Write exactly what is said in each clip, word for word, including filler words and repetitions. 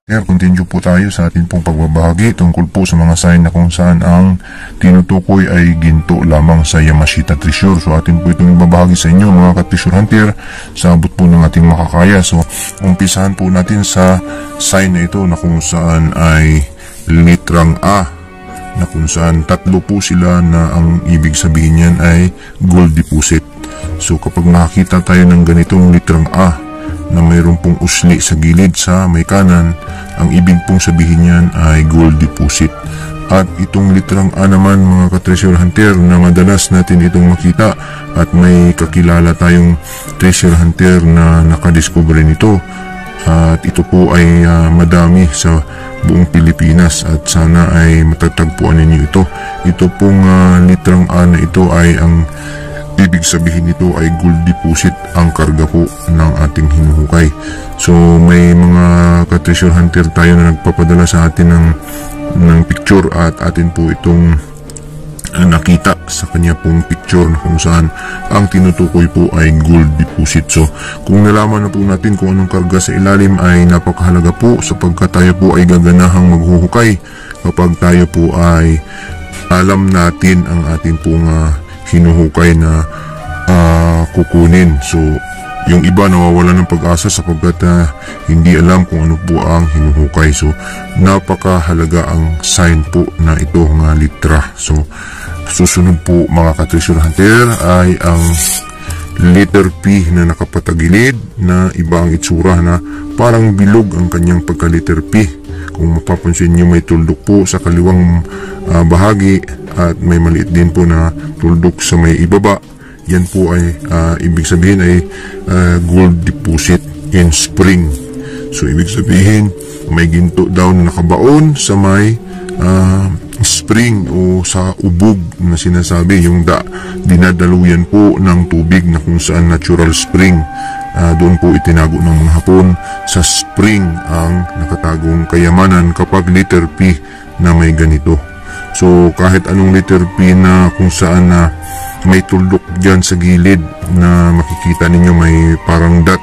Here, continue po tayo sa atin pong pagbabahagi tungkol po sa mga sign na kung saan ang tinutukoy ay ginto lamang sa Yamashita Treasure. So atin po itong ibabahagi sa inyo mga ka-treasure hunter sa abot po ng ating makakaya. So umpisahan po natin sa sign na ito na kung saan ay litrang A, na kung saan tatlo po sila na ang ibig sabihin niyan ay gold deposit. So kapag nakakita tayo ng ganitong litrang A na mayroon pong usli sa gilid sa may kanan, ang ibig pong sabihin niyan ay gold deposit. At itong litrang A naman mga ka-treasure hunter na madalas natin itong makita at may kakilala tayong treasure hunter na nakadiscover nito. At ito po ay uh, madami sa buong Pilipinas at sana ay matatagpuan ninyo ito. Ito pong uh, litrang A na ito ay ang ibig sabihin nito ay gold deposit ang karga po ng ating hinuhukay. So may mga ka-treasure hunter tayo na nagpapadala sa atin ng, ng picture at atin po itong uh, nakita sa kanya pong picture na kung saan ang tinutukoy po ay gold deposit. So kung nalaman na po natin kung anong karga sa ilalim ay napakahalaga po sapagkat tayo po ay gaganahang maghuhukay kapag tayo po ay alam natin ang ating pong uh, hinuhukay na uh, kukunin. So yung iba nawawala ng pag-asa sapagkat uh, hindi alam kung ano po ang hinuhukay. So napakahalaga ang sign po na ito nga litra. So susunod po mga ka-treasure hunter ay ang letter P na nakapatagilid na iba ang itsura na parang bilog ang kanyang pagka-letter P. Kung mapapansin nyo may tuldok po sa kaliwang uh, bahagi at may maliit din po na tuldok sa may ibaba. Yan po ay uh, ibig sabihin ay uh, gold deposit in spring. So ibig sabihin may ginto daw na nakabaon sa may uh, spring o sa ubog na sinasabi, yung da, dinadaluyan po ng tubig na kung saan natural spring. Uh, doon po itinago ng mga Hapon sa spring ang nakatagong kayamanan kapag letter P na may ganito. So kahit anong letter P na kung saan na may tuldok dyan sa gilid na makikita ninyo may parang dot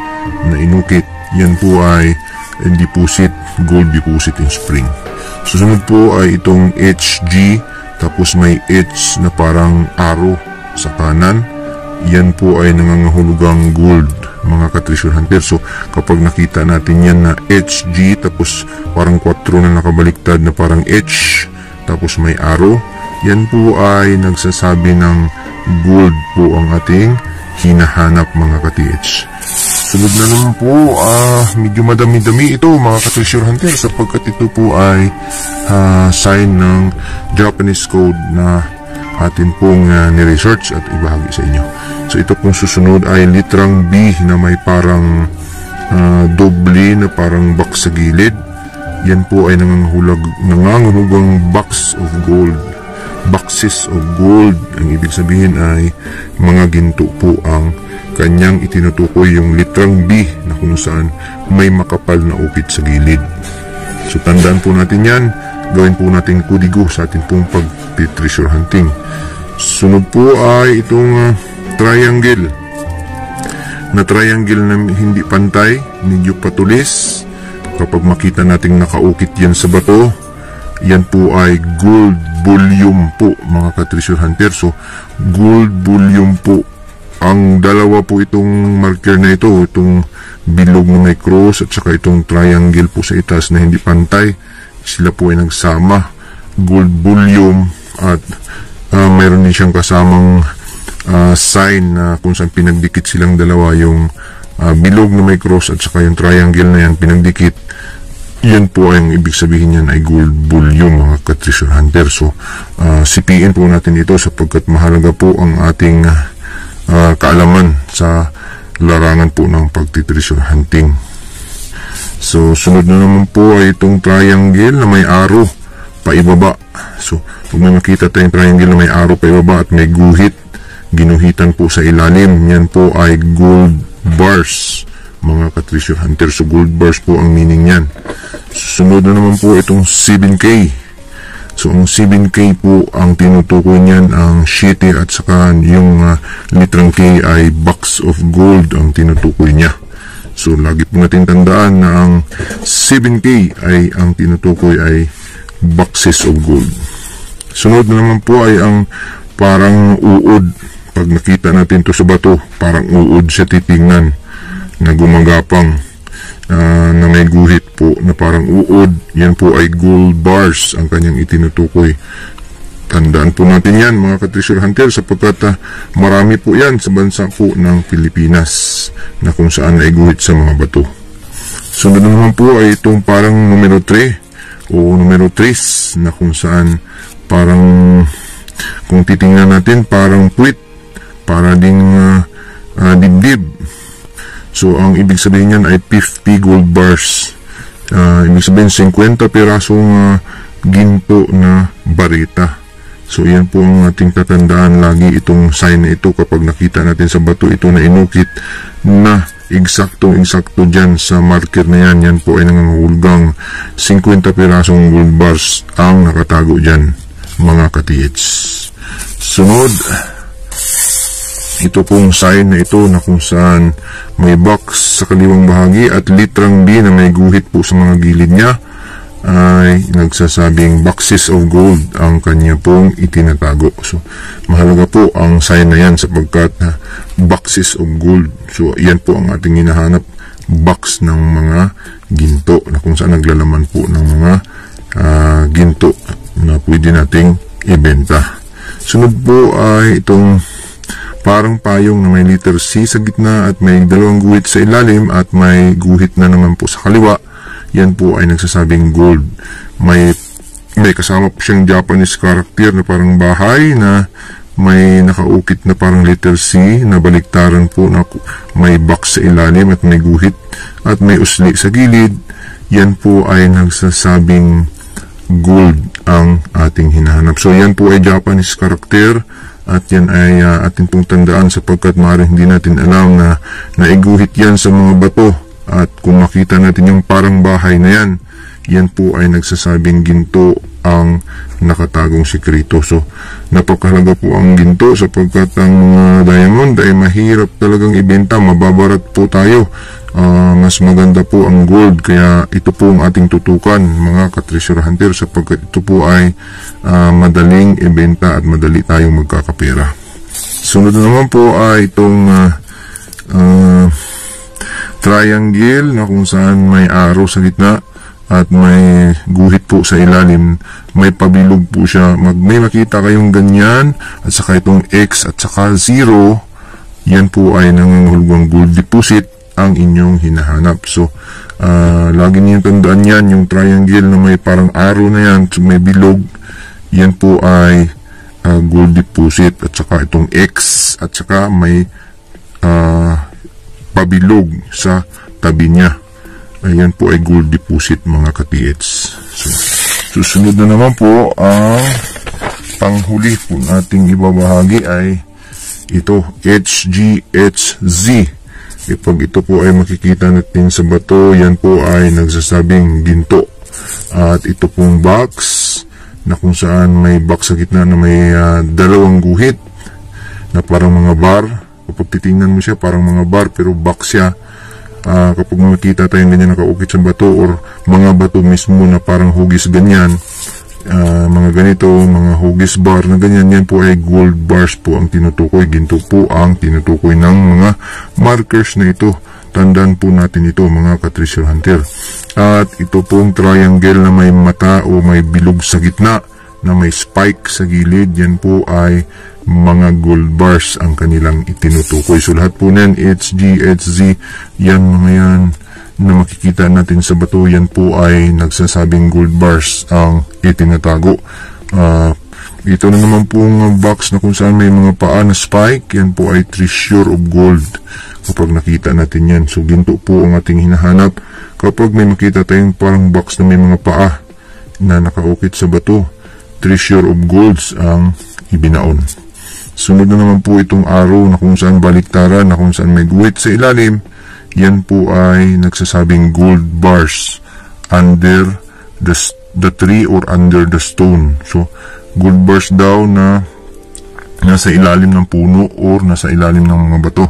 na inukit, yan po ay deposit, gold deposit in spring. Susunod po ay itong H G tapos may H na parang arrow sa kanan. Yan po ay nangangahulugang gold mga ka-treasure hunter. So kapag nakita natin yan na H G tapos parang kwatro na nakabaliktad na parang H tapos may arrow, yan po ay nagsasabi ng gold po ang ating hinahanap mga ka-T H. Sunod na naman po, uh, medyo madami-dami ito mga ka-treasure hunter sapagkat ito po ay uh, sign ng Japanese code na atin pong uh, ni-research at ibahagi sa inyo. So ito pong susunod ay litrang B na may parang uh, doble na parang box sa gilid. Yan po ay nangangahulag, nangangahulugang box of gold. Boxes of gold. Ang ibig sabihin ay mga ginto po ang kanyang itinutukoy, yung litrang B na kung saan may makapal na ukit sa gilid. So tandaan po natin yan. Gawin po natin kudigo sa ating pong pag-treasure hunting. Sunod po ay itong uh, triangle. Na triangle na hindi pantay, medyo patulis. Kapag makita nating nakaukit yan sa bato, yan po ay gold bullion po mga ka-treasure hunter. So gold bullion po. Ang dalawa po itong marker na ito, itong bilog na may cross at saka itong triangle po sa itaas na hindi pantay, sila po ay nagsama, gold bullion. At uh, mayroon din siyang kasamang uh, sign na kung saan pinagdikit silang dalawa, yung uh, bilog na may cross at saka yung triangle na yan pinagdikit. Yan po ay ang ibig sabihin niyan ay gold bullion mga ka-treasure hunter. So uh, sipiin po natin ito sapagkat mahalaga po ang ating uh, kaalaman sa larangan po ng pag-treasure hunting. So sunod na naman po ay itong triangle na may arrow paibaba. So kung may makita tayong triangle na may arrow paibaba at may guhit, ginuhitan po sa ilalim, yan po ay gold bars mga ka-treasure hunter. So gold bars po ang meaning yan. Sunod na naman po itong seven K. So ang seven K po ang tinutukoy niyan ang sheeter at saka yung uh, litrang K ay box of gold ang tinutukoy niya. So lagi po natin tandaan na ang seven K ay ang tinutukoy ay boxes of gold. Sunod na naman po ay ang parang uod. Pag nakita natin to sa bato, parang uod siya titingnan na gumagapang, uh, na may guhit po na parang uod. Yan po ay gold bars ang kanyang itinutukoy. Tandaan po natin yan mga ka-treasure hunter, sapagkat uh, marami po yan sa bansa po ng Pilipinas na kung saan ay guhit sa mga bato. Sunod naman po ay itong parang numero three o numero three na kung saan parang, kung titingnan natin, parang puwit, para ding uh, uh, dibdib. So ang ibig sabihin yan ay fifty gold bars. Uh, ibig sabihin fifty pirasong uh, ginto na barita. So yan po ang ating tatandaan lagi, itong sign na ito kapag nakita natin sa bato ito na inukit na eksaktong-eksakto dyan sa marker na yan. Yan po ay nangangahulugang fifty pirasong gold bars ang nakatago dyan mga ka-T H. Sunod, ito pong sign na ito na kung saan may box sa kaliwang bahagi at litrang B na may guhit po sa mga gilid niya ay nagsasabing boxes of gold ang kanya pong itinatago. So mahalaga po ang sign na yan sapagkat uh, boxes of gold. So yan po ang ating hinahanap, box ng mga ginto na kung saan naglalaman po ng mga uh, ginto na pwede nating ibenta. Sunod po ay itong parang payong na may letter C sa gitna at may dalawang guhit sa ilalim at may guhit na naman po sa kaliwa. Yan po ay nagsasabing gold. May, may kasama po siyang Japanese character na parang bahay na may nakaukit na parang letter C na baliktaran po na may box sa ilalim at may guhit at may usli sa gilid. Yan po ay nagsasabing gold ang ating hinahanap. So yan po ay Japanese character at yan ay uh, ating pong tandaan sapagkat maaaring hindi natin alam na naiguhit yan sa mga bato. At kung makita natin yung parang bahay na yan, yan po ay nagsasabing ginto ang nakatagong sikreto. So, napakahalaga po ang ginto sapagkat ang uh, diamond ay mahirap talagang ibenta, mababarat po tayo. Uh, mas maganda po ang gold, kaya ito po ang ating tutukan mga ka-treasure hunter sapagkat ito po ay uh, madaling ibenta at madali tayong magkakapera. Sunod naman po ay itong uh, uh, triangle na kung saan may arrow sa gitna at may guhit po sa ilalim, may pabilog po siya. Mag, may makita kayong ganyan at saka itong X at saka zero, yan po ay nangangahulugang gold deposit ang inyong hinahanap. So uh, lagi niyong tandaan yan, yung triangle na may parang arrow na yan, so may bilog, yan po ay uh, gold deposit. At saka itong X at saka may uh, pabilog sa tabi niya, ayan po ay gold deposit mga ka-T H. So, susunod na naman po ang panghuli po nating ibabahagi ay ito, H G H Z. E pag ito po ay makikita natin sa bato, yan po ay nagsasabing ginto. At ito pong box na kung saan may box sa gitna na may uh, dalawang guhit na parang mga bar. Kapag titingnan mo siya, parang mga bar, pero box siya. Uh, kapag makita tayong ganyan nakaukit sa bato or mga bato mismo na parang hugis ganyan, uh, mga ganito, mga hugis bar na ganyan, yan po ay gold bars po ang tinutukoy. Ginto po ang tinutukoy ng mga markers na ito. Tandaan po natin ito mga ka-treasure hunter. At ito pong triangle na may mata o may bilog sa gitna na may spike sa gilid, yan po ay mga gold bars ang kanilang itinutukoy. So lahat po niyan, H G H Z, yan mga yan na makikita natin sa bato, yan po ay nagsasabing gold bars ang itinatago. Uh, ito na naman pong box na kung saan may mga paa na spike, yan po ay treasure of gold kapag nakita natin yan. So ginto po ang ating hinahanap kapag may makita tayong parang box na may mga paa na nakaukit sa bato, treasure of golds ang ibinaon. Sunod na naman po itong arrow na kung saan baliktaran, na kung saan may guhit sa ilalim, yan po ay nagsasabing gold bars under the, the tree or under the stone. So gold bars daw na nasa ilalim ng puno or nasa ilalim ng mga bato.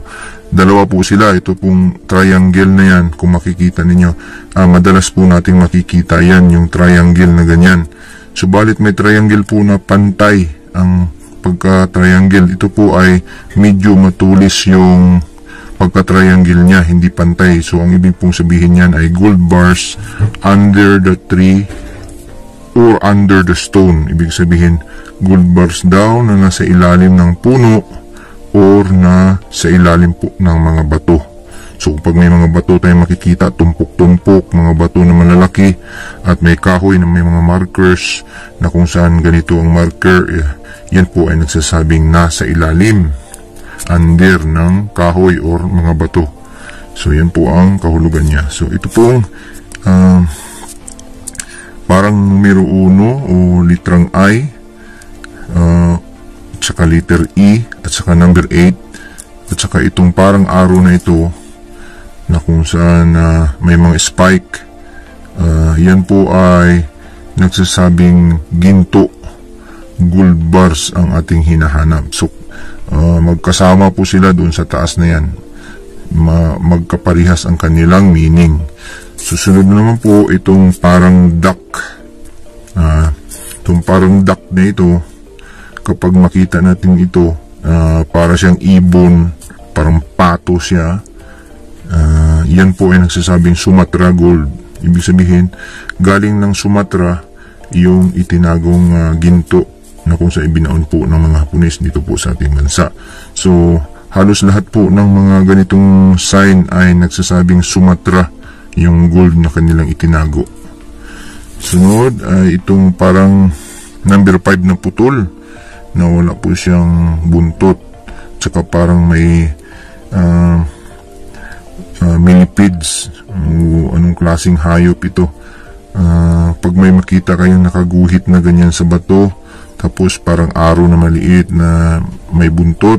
dalawa po sila. Ito pong triangle na yan, kung makikita ninyo, uh, madalas po nating makikita yan, yung triangle na ganyan. Subalit may triangle po na pantay ang pagka-triangle. Ito po ay medyo matulis yung pagka-triangle niya, hindi pantay. So ang ibig pong sabihin niyan ay gold bars under the tree or under the stone. Ibig sabihin gold bars daw na nasa ilalim ng puno or na sa ilalim po ng mga bato. So pag may mga bato tayong makikita, tumpok-tumpok, mga bato na malalaki, at may kahoy na may mga markers na kung saan ganito ang marker, eh, yan po ay nagsasabing nasa ilalim, under ng kahoy or mga bato. So yan po ang kahulugan niya. So ito pong uh, parang numero uno o litrang I, uh, at saka letter E, at saka number eight, at saka itong parang arrow na ito na kung saan uh, may mga spike, uh, yan po ay nagsasabing ginto, gold bars ang ating hinahanap. So uh, magkasama po sila doon sa taas na yan, Ma magkaparihas ang kanilang meaning. Susunod naman po itong parang duck, uh, itong parang duck na ito, kapag makita natin ito, uh, para siyang ibon, parang pato siya. Uh, yan po ay nagsasabing Sumatra gold. Ibig sabihin, galing ng Sumatra yung itinagong uh, ginto na kung sa ibinaon po ng mga Hapones dito po sa ating bansa. So, halos lahat po ng mga ganitong sign ay nagsasabing Sumatra yung gold na kanilang itinago. Sunod ay itong parang number five na putol na wala po siyang buntot, tsaka parang may uh, Uh, millipedes, uh, anong klaseng hayop ito. Uh, pag may makita kayong nakaguhit na ganyan sa bato, tapos parang arrow na maliit na may buntot,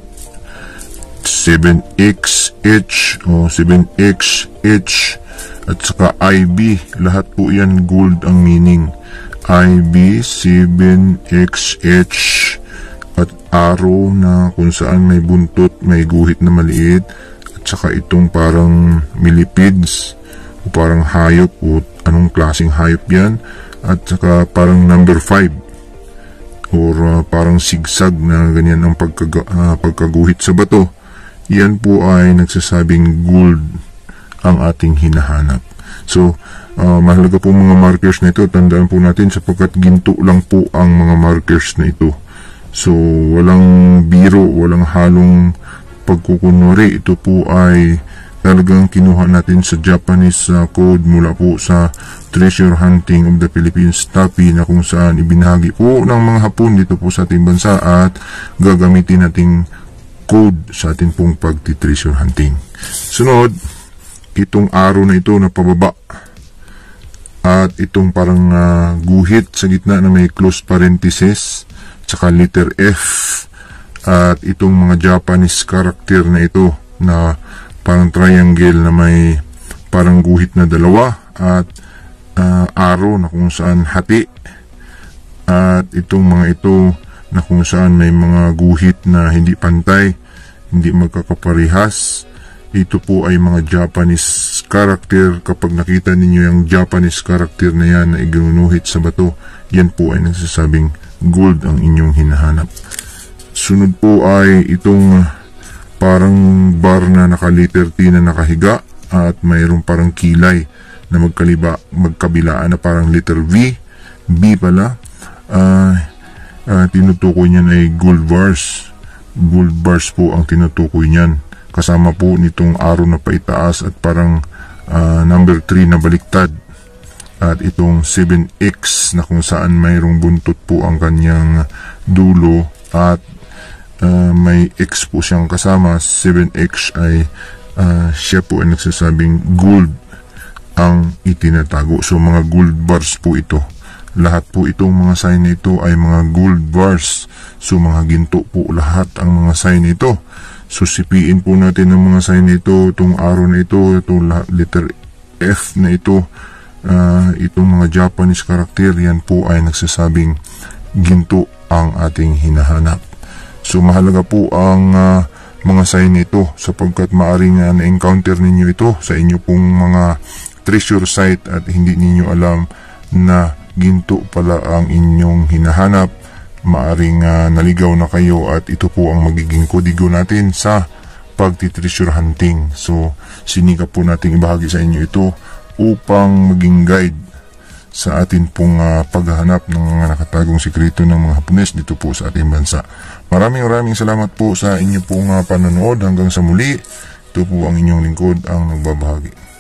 seven X H o seven X H at saka I B, lahat po yan gold ang meaning. I B, seven X H at arrow na kung saan may buntot, may guhit na maliit, saka itong parang millipedes o parang hayop o anong klaseng hayop yan, at saka parang number five or uh, parang sigsag na ganyan ang pagkaga, uh, pagkaguhit sa bato. Yan po ay nagsasabing gold ang ating hinahanap. So uh, mahalaga po mga markers na ito, tandaan po natin sapagkat ginto lang po ang mga markers na ito. So walang biro, walang halong pagkukunwari. Ito po ay talagang kinuha natin sa Japanese uh, code mula po sa Treasure Hunting of the Philippines T A P I, na kung saan ibinahagi po ng mga Hapon dito po sa ating bansa at gagamitin nating code sa ating pong pagti-treasure hunting. Sunod, itong arrow na ito na pababa at itong parang uh, guhit sa gitna na may close parenthesis tsaka letter F, at itong mga Japanese character na ito na parang triangle na may parang guhit na dalawa at uh, arrow na kung saan hati, at itong mga ito na kung saan may mga guhit na hindi pantay, hindi magkakaparihas. Ito po ay mga Japanese character. Kapag nakita ninyo yung Japanese character na yan na iginunuhit sa bato, yan po ay nagsasabing gold ang inyong hinahanap. Sunod po ay itong parang bar na naka-letter T na nakahiga at mayroong parang kilay na magkaliba, magkabilaan na parang letter V, B pala. Uh, uh, tinutukoy niyan ay gold bars. Gold bars po ang tinutukoy niyan. Kasama po nitong arrow na paitaas at parang uh, number three na baliktad. At itong seven X na kung saan mayroong buntot po ang kanyang dulo at Uh, may X po siyang kasama. Seven X ay uh, siya po ay nagsasabing gold ang itinatago. So mga gold bars po ito. Lahat po itong mga sign na ito ay mga gold bars. So mga ginto po lahat ang mga sign na ito. So sipiin po natin ang mga sign na ito, itong arrow na ito, itong letter F na ito, uh, itong mga Japanese character, yan po ay nagsasabing ginto ang ating hinahanap. So mahalaga po ang uh, mga sign nito, sapagkat maaring uh, na-encounter ninyo ito sa inyo pong mga treasure site at hindi ninyo alam na ginto pala ang inyong hinahanap. Maaring uh, naligaw na kayo at ito po ang magiging kodigo natin sa pagti-treasure hunting. So sinikap po natin ibahagi sa inyo ito upang maging guide sa atin pong uh, paghahanap ng mga nakatagong sikreto ng mga Hapones dito po sa ating bansa. Maraming maraming salamat po sa inyo pong uh, panonood. Hanggang sa muli, ito po ang inyong lingkod ang nagbabahagi.